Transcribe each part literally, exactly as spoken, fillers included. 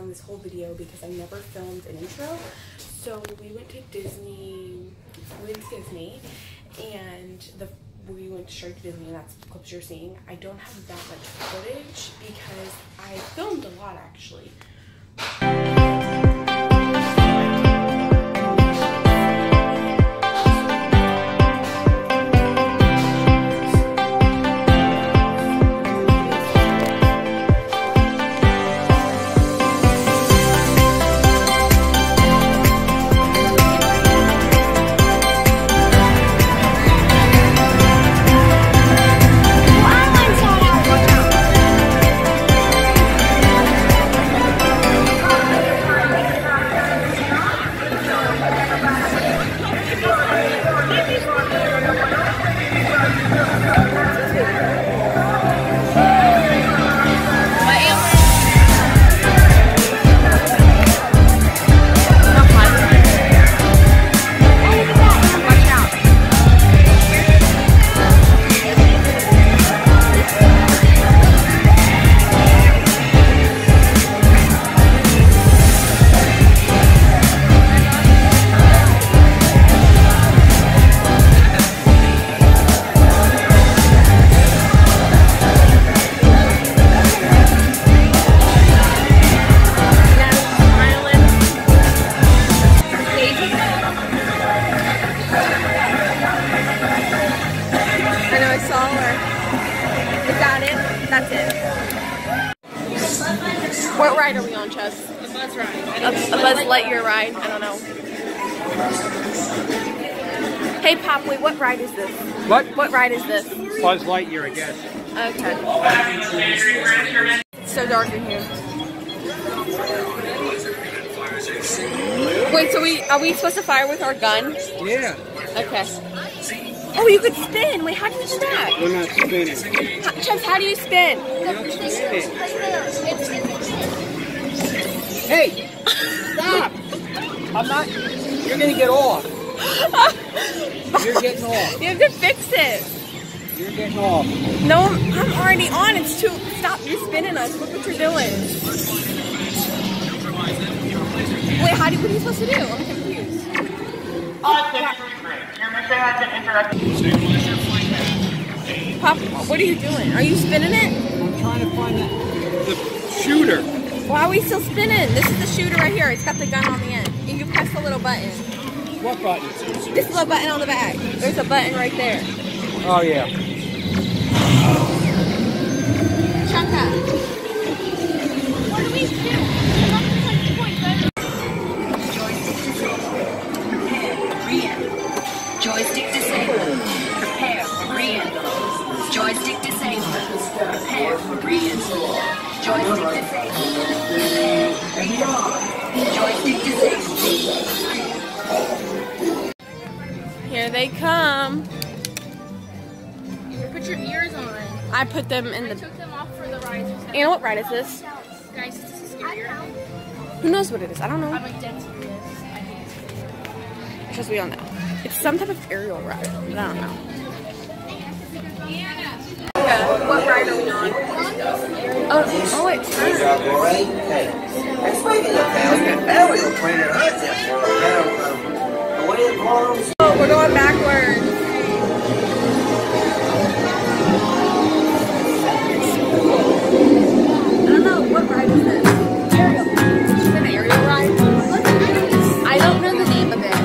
film this whole video because I never filmed an intro. So we went to Disney, we went to Disney, and the we went straight to Disney, and that's the clips you're seeing. I don't have that much footage because I filmed a lot actually. What ride are we on, Chess? A Buzz ride. A, a Buzz Lightyear ride? I don't know. Hey, Popway, what ride is this? What? What ride is this? Buzz Lightyear, I guess. Okay. It's so dark in here. Wait, so we are we supposed to fire with our gun? Yeah. Okay. Oh, you could spin. Wait, how do you do that? We're not spinning. How, Chess, how do you spin? You don't spin. Hey! Stop! I'm not... You're gonna get off. You're getting off. You have to fix it. You're getting off. No, I'm already on. It's too... Stop. You're spinning us. Look what you're doing. Wait, how do... What are you supposed to do? I'm confused. Pop, what are you doing? Are you spinning it? I'm trying to find the, the shooter. Why are we still spinning? This is the shooter right here. It's got the gun on the end. And you press the little button. What button? This little button on the back. There's a button right there. Oh, yeah. Chaka. What do we do? Joystick disabled. Prepare for re-entry. Joystick disabled. Prepare for re-entry. Joystick disabled. Joystick disabled. Here they come. You put your ears on. I put them in I the... took them off for the rides. Anna, what ride is this? Guys, this is scarier. Who knows what it is? I don't know. I'm like dead serious. I think it's scarier. Because we don't know. It's some type of aerial ride. But I don't know. Okay, what ride are we on? Oh, oh wait. Oh, we're going backwards. I don't know. What ride is this? Aerial. Is it an aerial ride? I don't know the name of it.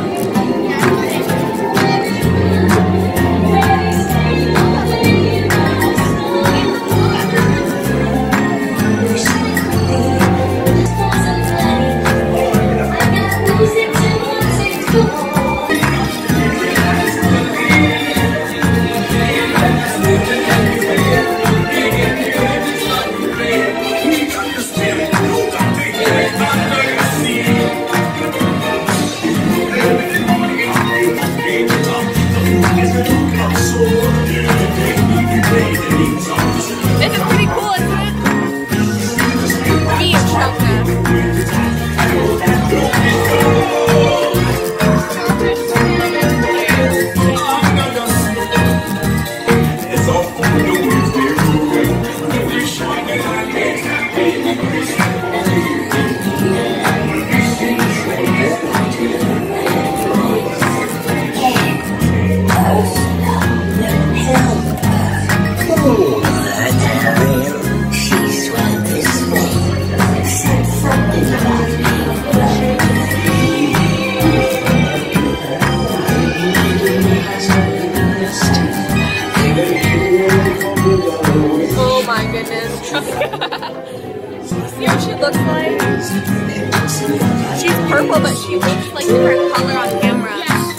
See what she looks like? She's purple, but she looks like different color on camera.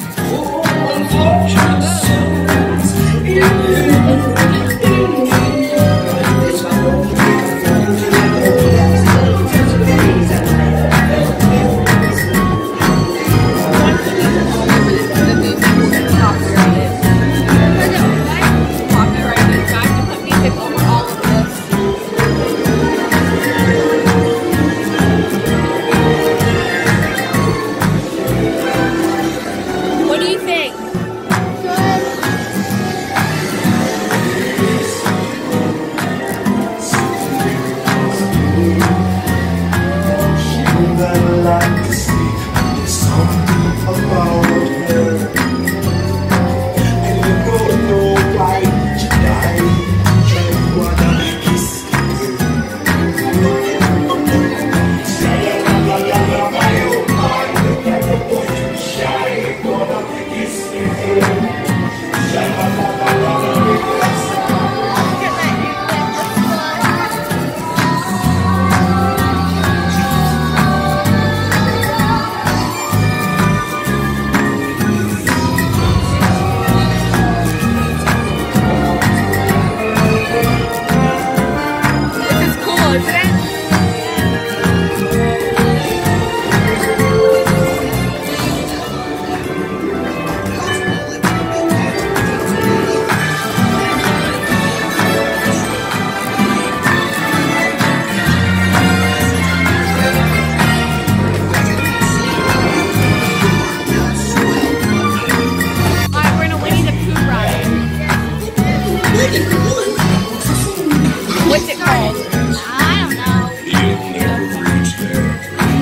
What's it called? I don't know. You'll never reach there.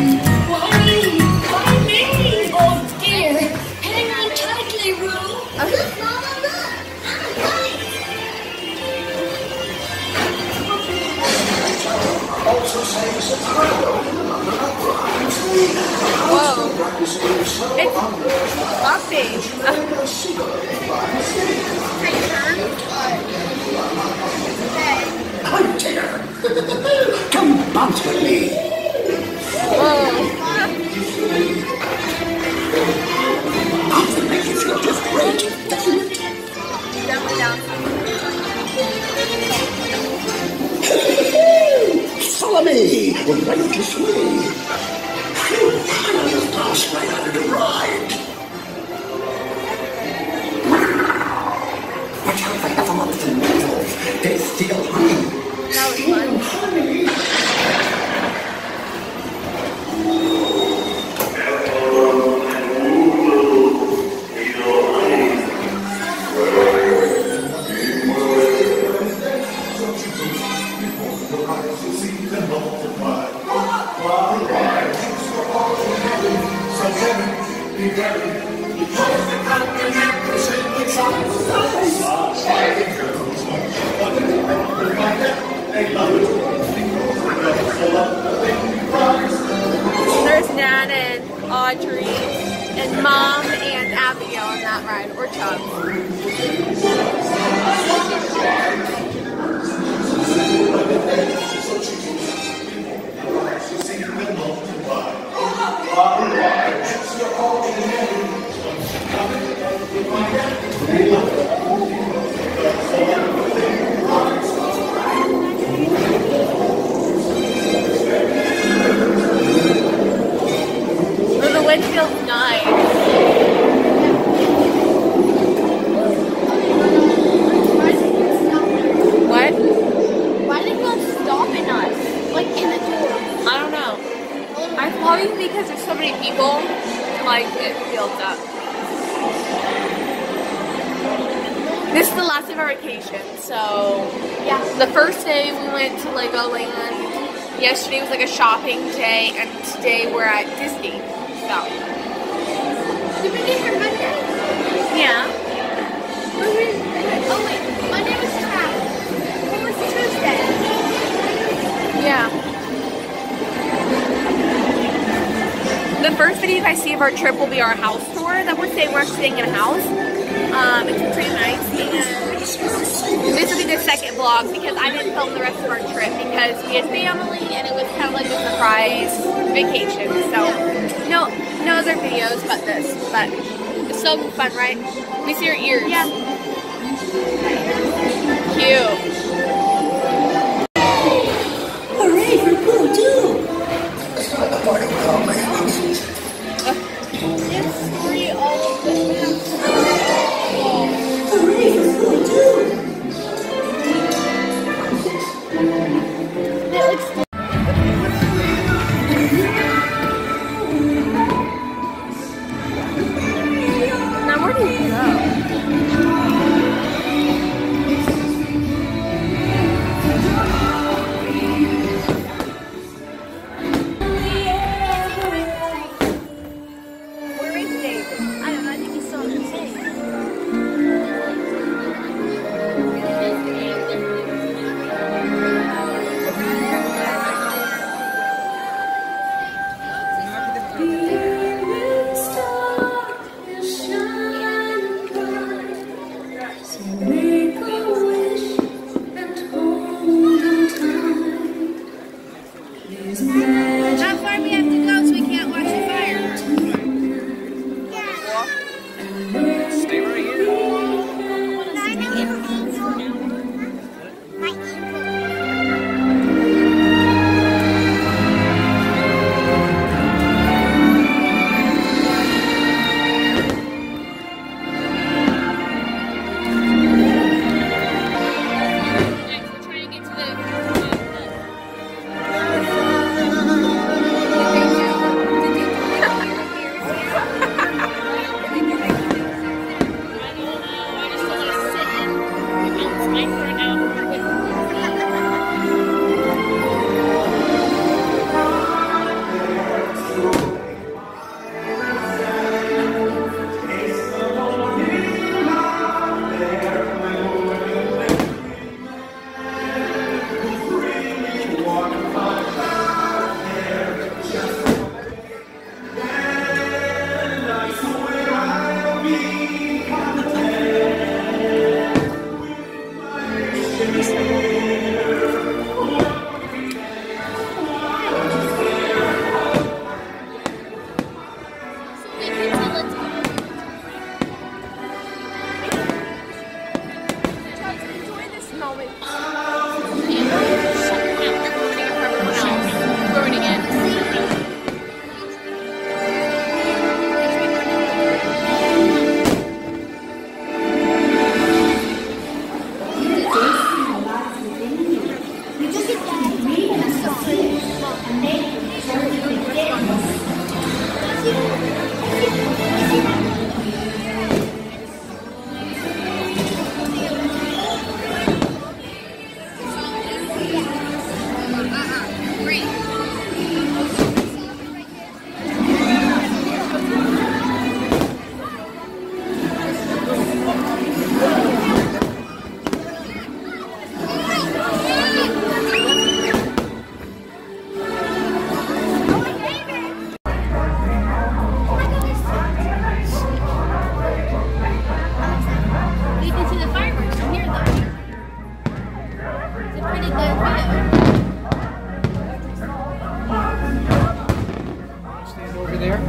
Mommy! Mommy! Oh dear! Hang on tightly, Roo! Look, Mama, look! Whoa. It's bumping. Can you turn? Come, dear. Come bounce with me. Whoa. I'll make you feel just great. Definitely down. Follow me. We're ready to swing. Phew, I almost passed right out of the ride. Watch out for Ethelmont and Needles. They steal honey. That was fun. Honey. There's Nana and Audrey and Mom and Abigail on that ride, or Chubb. Oh, the wind feels nice. What? Why did people stopping us? Like in the door? I don't know. I probably because there's so many people, like it builds up. This is the last day of our vacation, so yeah. The first day we went to Legoland. Yesterday was like a shopping day, and today we're at Disney. So Did we get here Monday? yeah. Or we- Oh wait, Monday was travel. What was Tuesday? Yeah. The first video you guys see of our trip will be our house tour that we're day we're staying in a house. Um, it's pretty nice, and this will be the second vlog because I didn't film the rest of our trip because we had family and it was kind of like a surprise vacation. So no, no other videos but this, but it's so fun, right? Let me see your ears. Yeah. Cute. Hooray for Pooh, too! It's not a party without my emotions. It's free all of this. Hooray for Pooh, too! It looks now where do you go? Where is David? I don't know, I think he's still insane. How far we have to go so we can't watch the fireworks? Stay right here. We're trying to get to the enjoy this moment. Ruining it. We can see the fireworks from here, though. It's a pretty good view. Stand over there.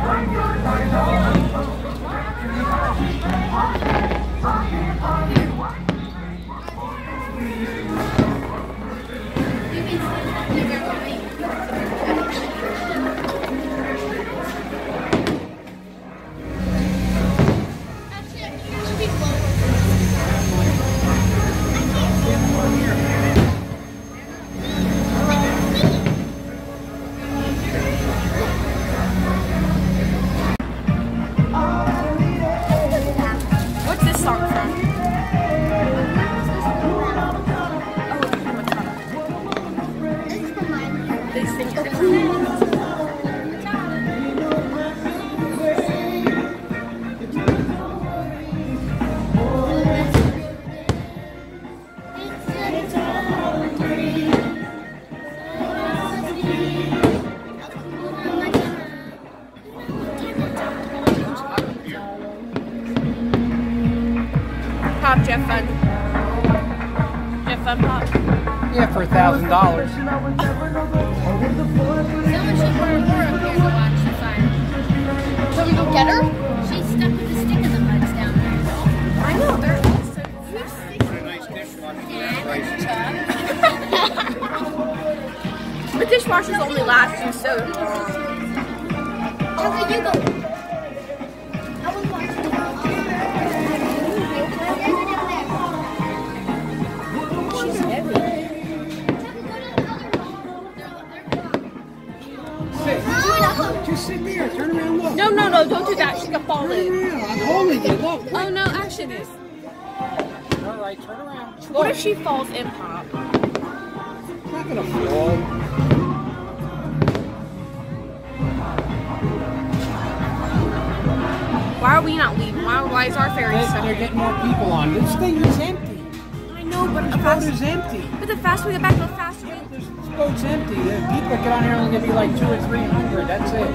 What's this song from? They sing it. It's Pop Jeff Fun. Jeff Fun Pop. Yeah, for a thousand dollars. So much cheaper and more up here to watch the fire. So we go get her? She's stuck with the stick in the muds down there. I know, they're awesome. Put a nice dishwasher. The dishwashers only last you so long. How about you go? I was watching the She's heavy. Just sit there. Turn around. Look. No, no, no, don't do that. She's gonna fall in. I'm holding you. Look. Oh no, action is. All right, turn around. What if she falls in, Pop? It's not gonna fall. Why are we not leaving? Why, why is our ferry Listen, stopped? they're getting more people on. This thing is empty. I know, but This the boat faster, is empty. but the faster we get back, the faster we. This, this boat's empty. The people that get on here are only gonna be like two or three hundred. That's it.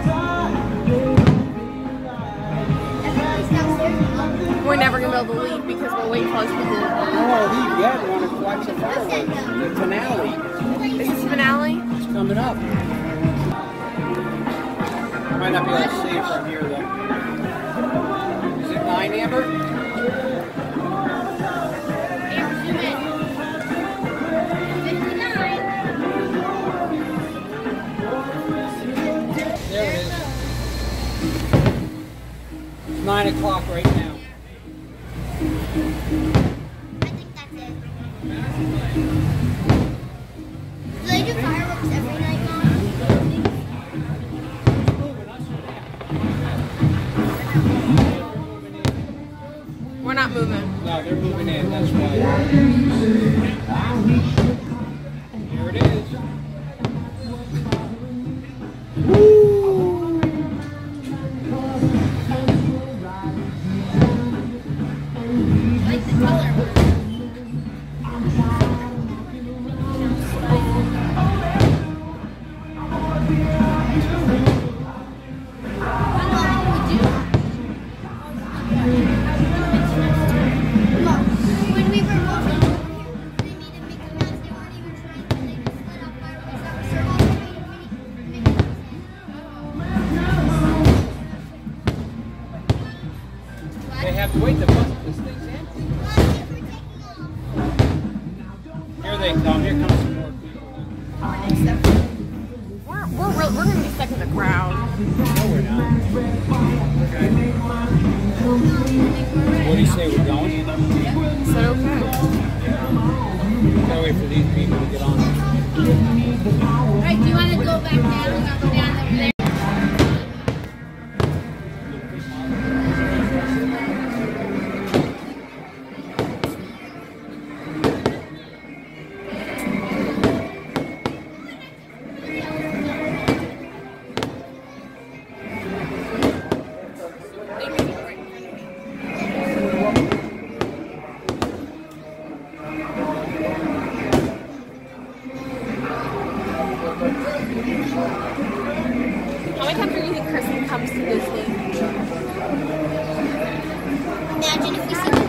We're never gonna be able to leave because we're waiting for all these people. I don't want to leave yet. I want to watch the fireworks. The finale Is this finale? is coming up. I might not be able to see it from here though. Is it nine, Amber? There it is. It's nine o'clock right now. I think that's it. Do they do fireworks every night, Mom? We're not moving. No, they're moving in, that's why. Here it is. I like the color. When we were moving, they made a Mickey Mouse. They weren't even trying to. They just lit up fireworks. That was their whole made a Mickey Mouse. They have to wait, the bus, this thing's empty. Here they come, here comes some more people. We're we're real, we're gonna be stuck in the crowd. No, we're not. Okay. What do you say, we're going? Is that okay? Gotta wait for these people to get on. Right, do you want to go back down and I'll go down over there? How many times do you think Kristen comes to Disney? Imagine if we see